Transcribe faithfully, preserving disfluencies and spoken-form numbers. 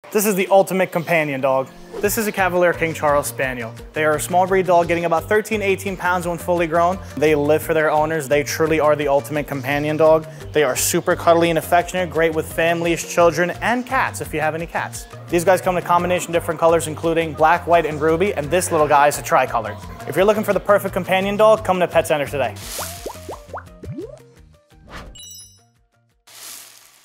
This is the Ultimate Companion Dog. This is a Cavalier King Charles Spaniel. They are a small breed dog getting about thirteen, eighteen pounds when fully grown. They live for their owners. They truly are the ultimate companion dog. They are super cuddly and affectionate, great with families, children, and cats if you have any cats. These guys come in a combination of different colors, including black, white, and ruby, and this little guy is a tricolor. If you're looking for the perfect companion dog, come to PetCenter today.